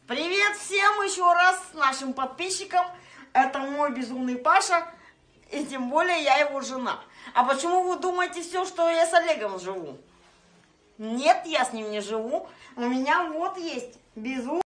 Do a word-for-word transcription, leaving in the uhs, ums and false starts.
Привет всем еще раз нашим подписчикам. Это мой безумный Паша, и тем более я его жена. А почему вы думаете все, что я с Олегом живу? Нет, я с ним не живу. У меня вот есть безумный